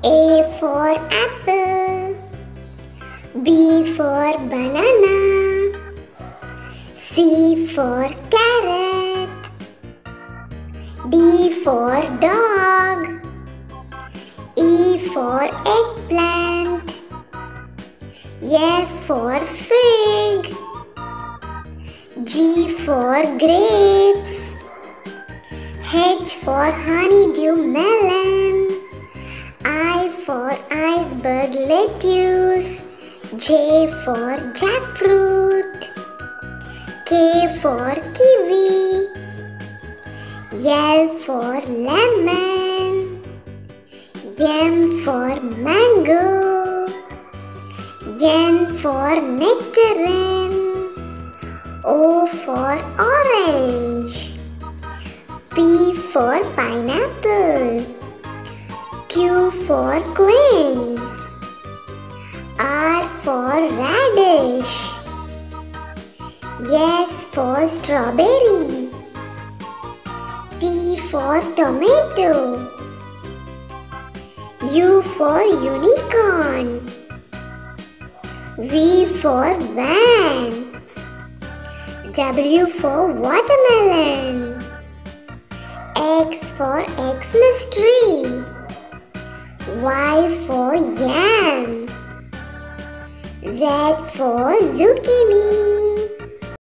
A for apple. B for banana. C for carrot. D for dog. E for eggplant. F for fig. G for grapes. H for honeydew melon. I for iceberg lettuce. J for jackfruit. K for kiwi. L for lemon. M for mango. N for nectarine. O for orange. P for pineapple. Q for quince. R for radish. S for strawberry. T for tomato. U for unicorn. V for van. W for watermelon. X for Xmas tree. Y for yam. Z for zucchini.